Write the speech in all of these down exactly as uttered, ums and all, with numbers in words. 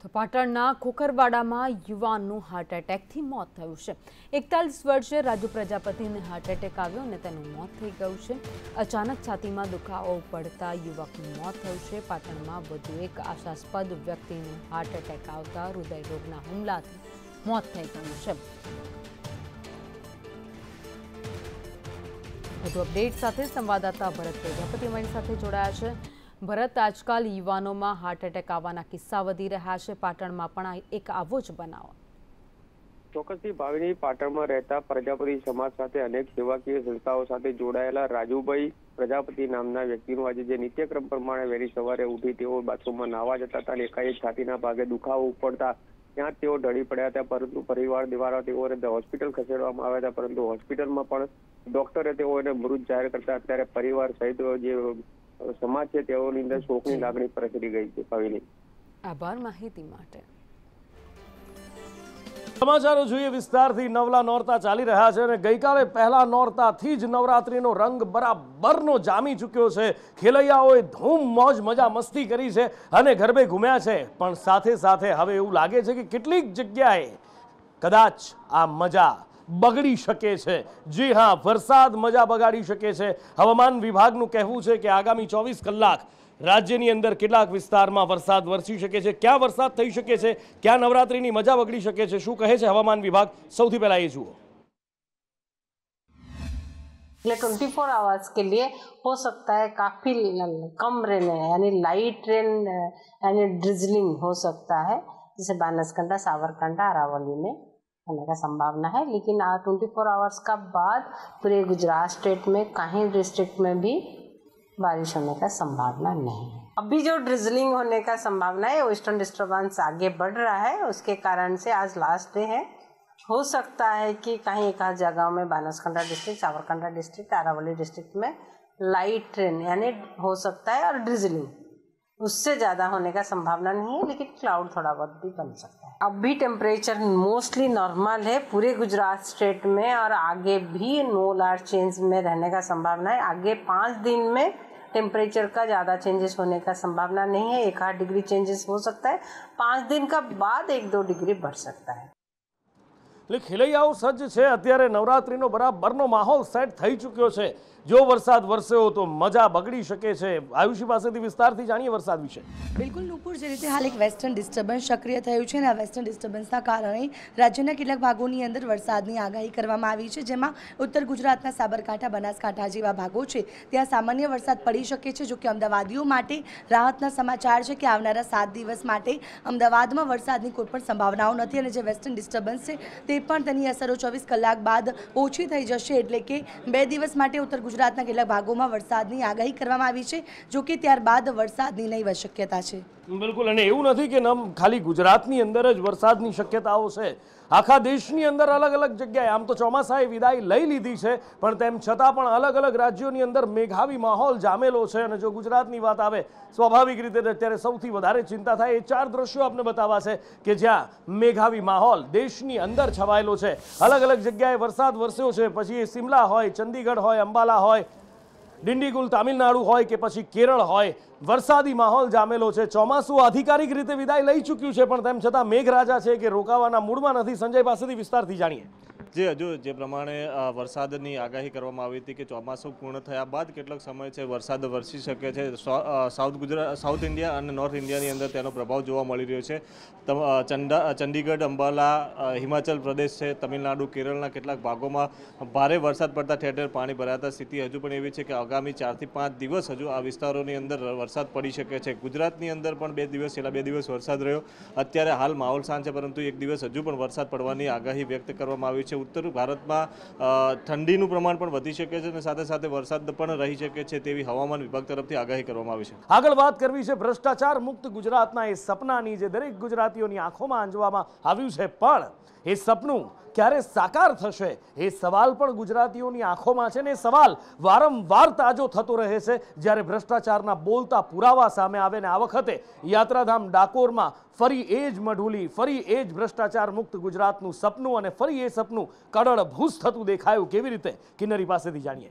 તો પાટણના ખોખરવાડામાં યુવાનનું હાર્ટ એટેકથી મોત થયું છે। એકતાલીસ વર્ષીય રાજુ પ્રજાપતિને હાર્ટ એટેક આવ્યો અને તેનું મોત થઈ ગયું છે। અચાનક છાતીમાં દુખાવો પડતા યુવકનું મોત થયું છે। પાટણમાં વધુ એક આશાસ્પદ વ્યક્તિનું હાર્ટ એટેક આવતા હૃદય રોગના હુમલાથી મોત થઈ ગયું છે। વધુ અપડેટ સાથે સંવાદદાતા ભરત પ્રજાપતિ અમારી સાથે જોડાયા છે। ભરત, આજકાલ યુવાનોમાં હાર્ટ એટેક આવવાના કિસ્સા વધી રહ્યા છે। પાટણમાં પણ એક આવો જ બનાવ। ચોક્કસથી ભાવિની, પાટણમાં રહેતા પ્રજાપતિ સમાજ સાથે અનેક સેવાકીય સંસ્થાઓ સાથે જોડાયેલા રાજુભાઈ પ્રજાપતિ નામના વ્યક્તિનું આજે જે નિત્યક્રમ પ્રમાણે વહેલી સવારે ઉઠી તેઓ બાથરૂમમાં નાહવા જતા હતા અને એકાએક છાતીના ભાગે દુખાવો ઉપડતા ત્યાં તેઓ ઢળી પડ્યા હતા, પરંતુ પરિવાર દ્વારા તેઓને હોસ્પિટલ ખસેડવામાં આવ્યા હતા, પરંતુ હોસ્પિટલમાં પણ ડોક્ટરે તેઓને મૃત જાહેર કરતા અત્યારે પરિવાર સહિત જે સમાજ છે તેઓની અંદર શોકની લાગણી પ્રસરી ગઈ છે। ભાવિની, આભાર માહિતી માટે। સમાચારો જોઈએ વિસ્તારથી। નવલા નોરતા ચાલી રહ્યા છે અને ગઈકાલે પહેલા નોરતાથી જ નવરાત્રીનો રંગ બરાબરનો જામી ચૂક્યો છે। ખેલૈયાઓએ ધૂમ મોજ મજા મસ્તી કરી છે અને ગરબે ઘૂમ્યા છે, પણ સાથે સાથે હવે એવું લાગે છે કે કેટલીક જગ્યાએ કદાચ આ મજા બગડી શકે છે। જી હા, વરસાદ મજા બગાડી શકે છે। હવામાન વિભાગનું કહેવું છે કે આગામી ચોવીસ કલાક રાજ્યની અંદર કેટલાક વિસ્તારમાં વરસાદ વરસી શકે છે। ક્યાં વરસાદ થઈ શકે છે, ક્યાં નવરાત્રીની મજા બગડી શકે છે, શું કહે છે હવામાન વિભાગ, સૌથી પહેલા એ જુઓ। ट्वेंटी फोर आवर्स के लिए हो सकता है काफ़ी कम रेन है, यानी लाइट रेन यानी ड्रिजलिंग हो सकता है, जैसे बानसकांठा, सावरकांठा, अरावली में होने का संभावना है। लेकिन ट्वेंटी फोर आवर्स का बाद पूरे गुजरात स्टेट में कहीं डिस्ट्रिक्ट में भी बारिश होने का संभावना नहीं है। अभी जो ड्रिजलिंग होने का संभावना है, वेस्टर्न डिस्टर्बेंस आगे बढ़ रहा है, उसके कारण से आज लास्ट डे है। हो सकता है कि कहीं एक आध जगह में Banaskantha district, Sabarkantha district, Aravalli district में लाइट रेन यानी हो सकता है और ड्रिजलिंग, उससे ज़्यादा होने का संभावना नहीं है, लेकिन क्लाउड थोड़ा बहुत भी बन सकता है। अभी टेम्परेचर मोस्टली नॉर्मल है पूरे गुजरात स्टेट में और आगे भी नो लार्ज चेंज में रहने का संभावना है। आगे पाँच दिन में टेम्परेचर का ज़्यादा चेंजेस होने का संभावना नहीं है, एक आध डिग्री चेंजेस हो सकता है, पाँच दिन का बाद एक दो डिग्री बढ़ सकता है। એટલે ખેલૈયાઓ સજ્જ છે। અત્યારે નવરાત્રીનો બરાબરનો માહોલ સેટ થઈ ચૂક્યો છે। જો વરસાદ વરસ્યો તો મજા બગડી શકે છે। આયુષી પાસેથી વિસ્તારથી જાણીએ વરસાદ વિશે। બિલકુલ નુપુર, જે રીતે હાલ એક વેસ્ટર્ન ડિસ્ટર્બન્સ સક્રિય થયું છે અને આ વેસ્ટર્ન ડિસ્ટર્બન્સના કારણે રાજ્યના કેટલાક ભાગોની અંદર વરસાદની આગાહી કરવામાં આવી છે, જેમાં ઉત્તર ગુજરાતના સાબરકાંઠા, બનાસકાંઠા જેવા ભાગો છે ત્યાં સામાન્ય વરસાદ પડી શકે છે। જો કે અમદાવાદીઓ માટે રાહતના સમાચાર છે કે આવનારા સાત દિવસ માટે અમદાવાદમાં વરસાદની કોઈ પણ સંભાવનાઓ નથી અને જે વેસ્ટર્ન ડિસ્ટર્બન્સ છે તે પણ તેની અસરો ચોવીસ કલાક બાદ ઓછી થઈ જશે, એટલે કે બે દિવસ માટે ઉત્તર ગુજરાતના કેટલાક ભાગોમાં વરસાદની આગાહી કરવામાં આવી છે। જો કે ત્યારબાદ વરસાદની નહીવત શક્યતા છે। બિલકુલ, અને એવું નથી કે નમ ખાલી ગુજરાતની અંદર જ વરસાદની શક્યતાઓ છે, આખા દેશની અંદર અલગ અલગ જગ્યાએ આમ તો ચોમાસાએ વિદાય લઈ લીધી છે, પણ તેમ છતાં પણ અલગ અલગ રાજ્યોની અંદર મેઘાવી માહોલ જામેલો છે। અને જો ગુજરાતની વાત આવે, સ્વાભાવિક રીતે અત્યારે સૌથી વધારે ચિંતા થાય એ ચાર દ્રશ્યો આપને બતાવવા છે કે જ્યાં મેઘાવી માહોલ દેશની અંદર છવાયેલો છે। અલગ અલગ જગ્યાએ વરસાદ વરસ્યો છે, પછી એ શિમલા હોય, ચંદીગઢ હોય, અંબાલા હોય, ડિંડીગુલ તામિલનાડુ હોય કે પછી કેરળ હોય, વરસાદી માહોલ જામેલો છે। ચોમાસું આધિકારિક રીતે વિદાય લઈ ચૂક્યું છે, પણ તેમ છતાં મેઘરાજા છે કે રોકાવાના મૂડમાં નથી। સંજય પાસેથી વિસ્તારથી જાણીએ। જે હજુ જે પ્રમાણે વરસાદની આગાહી કરવામાં આવી હતી કે ચોમાસું પૂર્ણ થયા બાદ કેટલોક સમય છે વરસાદ વરસી શકે છે। સાઉથ ગુજરાત, સાઉથ ઇન્ડિયા અને નોર્થ ઇન્ડિયાની અંદર તેનો પ્રભાવ જોવા મળી રહ્યો છે। ચંડા ચંડીગઢ, અંબાલા, હિમાચલ પ્રદેશ છે, તમિલનાડુ, કેરળના કેટલાક ભાગોમાં ભારે વરસાદ પડતા ઠેર ઠેર પાણી ભરાતા સ્થિતિ હજુ પણ એવી છે કે આગામી ચારથી પાંચ દિવસ હજુ આ વિસ્તારોની અંદર વરસાદ પડી શકે છે। ગુજરાતની અંદર પણ બે દિવસ છેલ્લા બે દિવસ વરસાદ રહ્યો। અત્યારે હાલ માહોલ શાંત છે, પરંતુ એક દિવસ હજુ પણ વરસાદ પડવાની આગાહી વ્યક્ત કરવામાં આવી છે। ઉત્તર ભારતમાં ઠંડીનું પ્રમાણ પણ વધી શકે છે અને સાથે સાથે વરસાદ પણ રહી શકે છે તેવી હવામાન વિભાગ તરફથી આગાહી કરવામાં આવી છે। આગળ વાત કરવી છે ભ્રષ્ટાચાર મુક્ત ગુજરાતના એ સપનાની જે દરેક ગુજરાતીઓની આંખોમાં આંજવામાં આવ્યું છે, પણ એ સપનું ક્યારે સાકાર થશે એ સવાલ પણ ગુજરાતીઓની આંખોમાં છે ને એ સવાલ વારંવાર તાજો થતો રહે છે જ્યારે ભ્રષ્ટાચારના બોલતા પુરાવા સામે આવે ને આ વખતે યાત્રાધામ ડાકોરમાં ફરી એ જ મઢુલી, ફરી એ જ ભ્રષ્ટાચાર મુક્ત ગુજરાતનું સપનું અને ફરી એ સપનું કડળ ભૂસ થતું દેખાયું। કેવી રીતે, કિન્નરી પાસેથી જાણીએ।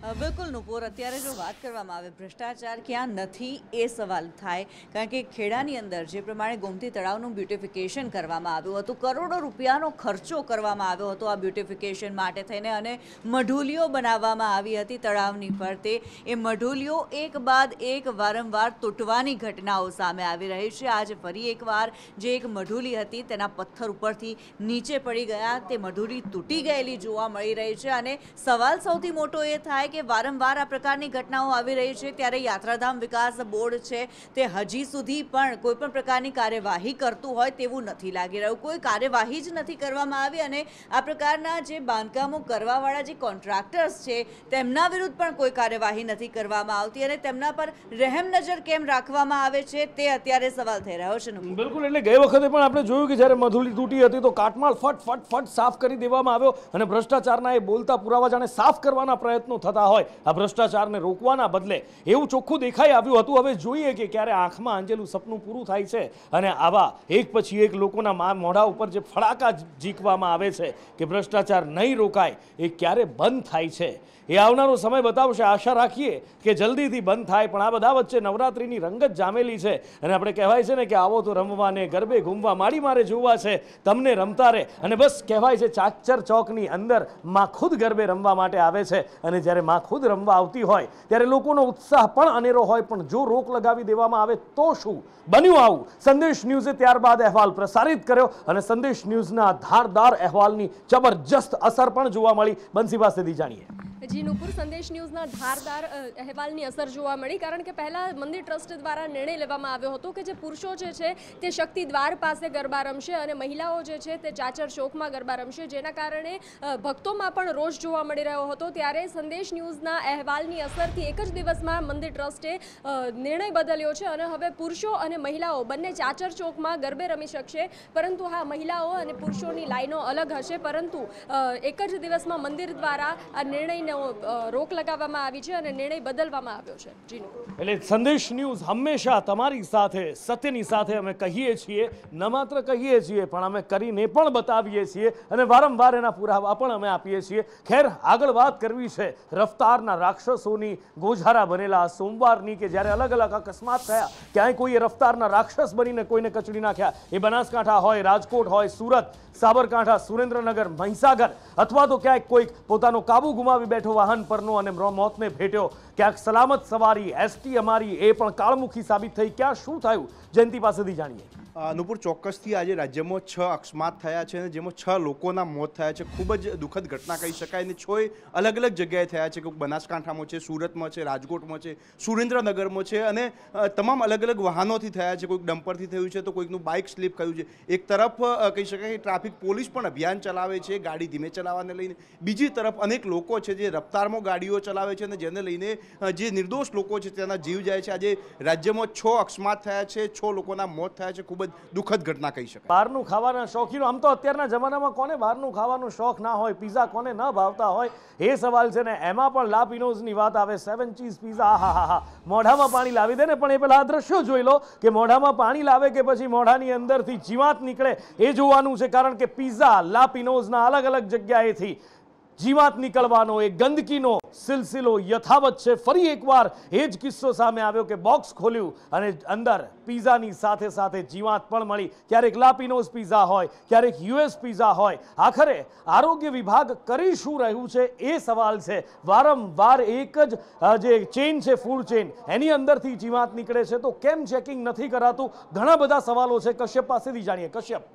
બિલકુલ નુપુર, અત્યારે જો વાત કરવામાં આવે ભ્રષ્ટાચાર ક્યાં નથી એ સવાલ થાય, કારણ કે ખેડાની અંદર જે પ્રમાણે ગોમતી તળાવનું બ્યુટિફિકેશન કરવામાં આવ્યું હતું, કરોડો રૂપિયાનો ખર્ચો કરવામાં આવ્યો હતો આ બ્યુટિફિકેશન માટે થઈને, અને મઢુલીઓ બનાવવામાં આવી હતી તળાવની ફરતે. એ મઢુલીઓ એક બાદ એક વારંવાર તૂટવાની ઘટનાઓ સામે આવી રહી છે. આજે ફરી એકવાર જે એક મઢુલી હતી તેના પથ્થર ઉપરથી નીચે પડી ગયા, તે મઢુલી તૂટી ગયેલી જોવા મળી રહી છે. અને સવાલ સૌથી મોટો એ થાય કે વારંવાર આ પ્રકારની ઘટનાઓ આવી રહી છે, ત્યારે યાત્રાધામ વિકાસ બોર્ડ છે તે હજી સુધી પણ કોઈ પણ પ્રકારની કાર્યવાહી કરતું હોય તેવું નથી લાગી રહ્યું. કોઈ કાર્યવાહી જ નથી કરવામાં આવી, અને આ પ્રકારના જે બાંધકામો કરવાવાળા જે કોન્ટ્રાક્ટર્સ છે તેમના વિરુદ્ધ પણ કોઈ કાર્યવાહી નથી કરવામાં આવતી, અને તેમના પર રહેમ નજર કેમ રાખવામાં આવે છે તે અત્યારે સવાલ થઈ રહ્યો છે. બિલકુલ, એટલે ગઈ વખતે પણ આપણે જોયું કે જ્યારે મધુલી તૂટી હતી તો કાટમાળ ફટ ફટ ફટ સાફ કરી દેવામાં આવ્યો, અને ભ્રષ્ટાચારના એ બોલતા પુરાવા જાણે સાફ કરવાના પ્રયત્નો થતા હોય આ ભ્રષ્ટાચારને રોકવાના બદલે એવું ચોખ્ખું દેખાઈ આવ્યું હતું. હવે જોઈએ કે ક્યારે આંખમાં આંજેલું સપનું પૂરું થાય છે, અને આવા એક પછી એક લોકોના મોઢા ઉપર જે ફડાકા ઝીકવામાં આવે છે કે ભ્રષ્ટાચાર નહીં રોકાય, એ ક્યારે બંધ થાય છે એ આવનારો સમય બતાવશે. આશા રાખીએ કે જલ્દીથી બંધ થાય. પણ આ બધા વચ્ચે નવરાત્રિની રંગત જામેલી છે, અને આપણે કહેવાય છે ને કે આવો તો રમવાને, ગરબે ઘૂમવા, માડી મારે જોવા છે, તમને રમતા રે. અને બસ કહેવાય છે ચાચર ચોકની અંદર માં ખુદ ગરબે રમવા માટે આવે છે, અને જ્યારે માં ખુદ રમવા આવતી હોય ત્યારે લોકોનો ઉત્સાહ પણ અનેરો હોય. પણ જો રોક લગાવી દેવામાં આવે તો શું બન્યું? આવું સંદેશ ન્યૂઝે ત્યારબાદ અહેવાલ પ્રસારિત કર્યો, અને સંદેશ ન્યૂઝના ધારદાર અહેવાલની જબરજસ્ત અસર પણ જોવા મળી. બંસી પાસેથી જાણીએ. જી નુપુર, સંદેશ ન્યૂઝના ધારદાર અહેવાલની અસર જોવા મળી, કારણ કે પહેલાં મંદિર ટ્રસ્ટ દ્વારા નિર્ણય લેવામાં આવ્યો હતો કે જે પુરુષો જે છે તે શક્તિ દ્વાર પાસે ગરબા રમશે, અને મહિલાઓ જે છે તે ચાચર ચોકમાં ગરબા રમશે, જેના કારણે ભક્તોમાં પણ રોષ જોવા મળી રહ્યો હતો. ત્યારે સંદેશ ન્યૂઝના અહેવાલની અસરથી એક જ દિવસમાં મંદિર ટ્રસ્ટે નિર્ણય બદલ્યો છે, અને હવે પુરુષો અને મહિલાઓ બંને ચાચર ચોકમાં ગરબે રમી શકશે. પરંતુ હા, મહિલાઓ અને પુરુષોની લાઈનો અલગ હશે, પરંતુ એક જ દિવસમાં મંદિર દ્વારા આ નિર્ણયને રોક લગાવવામાં આવી છે અને નિર્ણય બદલવામાં આવ્યો છે. જી, એટલે સંદેશ ન્યૂઝ હંમેશા તમારી સાથે, સત્યની સાથે અમે કહીએ છીએ, ન માત્ર કહીએ છીએ પણ અમે કરીને પણ બતાવીએ છીએ, અને વારંવાર એના પુરાવા પણ અમે આપીએ છીએ. ખેર, આગળ વાત કરવી છે રફતારના રાક્ષસોની, ગોઝારા બનેલા સોમવારની, કે જ્યારે અલગ અલગ અકસ્માત થયા, ક્યાંય કોઈએ રફતારના રાક્ષસ બનીને કોઈને કચડી નાખ્યા. એ બનાસકાંઠા હોય, રાજકોટ હોય, સુરત, સાબરકાંઠા, સુરેન્દ્રનગર, મહીસાગર, અથવા તો ક્યાંક કોઈક પોતાનો કાબુ ગુમાવી બેઠો વાહન પરનો અને મોતને ભેટ્યો. ક્યાંક સલામત સવારી એસટી અમારી એ પણ કાળમુખી સાબિત થઈ. ક્યાં શું થયું જયંતિ પાસેથી જાણીએ. નુપુર, ચોક્કસથી આજે રાજ્યમાં છ અકસ્માત થયા છે, જેમાં છ લોકોના મોત થયા છે. ખૂબ જ દુઃખદ ઘટના કહી શકાય, અને છ અલગ અલગ જગ્યાએ થયા છે. કોઈક બનાસકાંઠામાં છે, સુરતમાં છે, રાજકોટમાં છે, સુરેન્દ્રનગરમાં છે, અને તમામ અલગ અલગ વાહનોથી થયા છે. કોઈક ડમ્પરથી થયું છે, તો કોઈકનું બાઇક સ્લીપ થયું છે. એક તરફ કહી શકાય કે ટ્રાફિક પોલીસ પણ અભિયાન ચલાવે છે ગાડી ધીમે ચલાવવાને લઈને, બીજી તરફ અનેક લોકો છે જે રફતારમાં ગાડીઓ ચલાવે છે, અને જેને લઈને જે નિર્દોષ લોકો છે તેના જીવ જાય છે. આજે રાજ્યમાં છ અકસ્માત થયા છે, છ લોકોના મોત થયા છે. ખૂબ જ દુઃખદ ઘટના કહી શકાય. બહારનું ખાવાના શોખીનો, આમ તો અત્યારના જમાનામાં કોને બહારનું ખાવાનું શોખ ના હોય, પીઝા કોને ન ભાવતા હોય એ સવાલ છે ને. એમાં પણ લા પિનોઝની વાત આવે, સેવન ચીઝ પીઝા, હા હા હા મોઢામાં પાણી લાવી દે ને. પણ એ પેલા આ દ્રશ્યો જોઈ લો કે મોઢામાં પાણી લાવે કે પછી મોઢાની અંદરથી જીવાત નીકળે એ જોવાનું છે, કારણ કે પીઝા લા પિનોઝના અલગ અલગ જગ્યાએથી જીવાત નીકળવાનો, એ ગંદકીનો સિલસિલો યથાવત છે. ફરી એકવાર એ જ કિસ્સો સામે આવ્યો કે બોક્સ ખોલ્યું અને અંદર પીઝાની સાથે સાથે જીવાત પણ મળી. ક્યારેક લાપિનોઝ પીઝા હોય, ક્યારેક યુએસ પીઝા હોય. આખરે આરોગ્ય વિભાગ કરી શું રહ્યું છે એ સવાલ છે. વારંવાર એક જ જે ચેઇન છે, ફૂડ ચેઇન, એની અંદરથી જીવાત નીકળે છે, તો કેમ ચેકિંગ નથી કરાતું? ઘણા બધા સવાલો છે. કશ્યપ પાસેથી જાણીએ. કશ્યપ,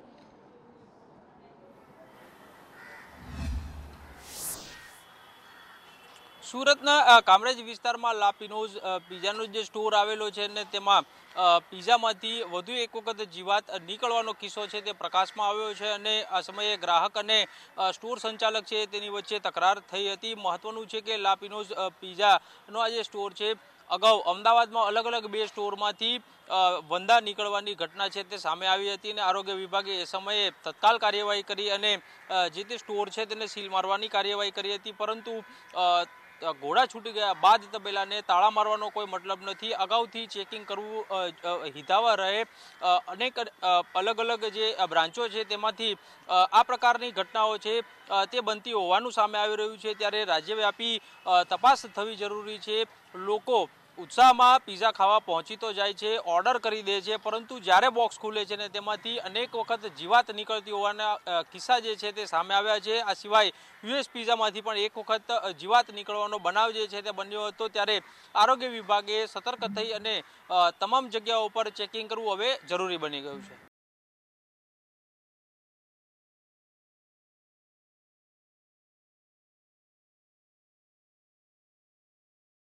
સુરતના કામરેજ વિસ્તારમાં લા પિનોઝ પીઝાનો જે સ્ટોર આવેલો છે ને તેમાં પીઝામાંથી વધુ એક વખત જીવાત નીકળવાનો કિસ્સો છે તે પ્રકાશમાં આવ્યો છે, અને આ સમયે ગ્રાહક અને સ્ટોર સંચાલક છે તેની વચ્ચે તકરાર થઈ હતી. મહત્વનું છે કે લા પિનોઝ પીઝાનો આ જે સ્ટોર છે, અગાઉ અમદાવાદમાં અલગ અલગ બે સ્ટોરમાંથી વંદા નીકળવાની ઘટના છે તે સામે આવી હતી, અને આરોગ્ય વિભાગે એ સમયે તત્કાલ કાર્યવાહી કરી અને જે તે સ્ટોર છે તેને સીલ મારવાની કાર્યવાહી કરી હતી. પરંતુ ઘોડા છૂટી ગયા બાદ તબેલાને તાળા મારવાનો કોઈ મતલબ નથી. અગાઉથી ચેકિંગ કરવું હિતાવહ રહે. અનેક અલગ અલગ જે બ્રાન્ચો છે તેમાંથી આ પ્રકારની ઘટનાઓ છે તે બનતી હોવાનું સામે આવી રહ્યું છે. ત્યારે રાજ્યવ્યાપી તપાસ થવી જરૂરી છે. લોકો ઉત્સાહમાં પીઝા ખાવા પહોંચી તો જાય છે, ઓર્ડર કરી દે છે, પરંતુ જ્યારે બોક્સ ખુલે છે ને તેમાંથી અનેક વખત જીવાત નીકળતી હોવાના કિસ્સા જે છે તે સામે આવ્યા છે. આ સિવાય યુએસ પીઝામાંથી પણ એક વખત જીવાત નીકળવાનો બનાવ જે છે તે બન્યો હતો. ત્યારે આરોગ્ય વિભાગે સતર્ક થઈ અને તમામ જગ્યાઓ પર ચેકિંગ કરવું હવે જરૂરી બની ગયું છે.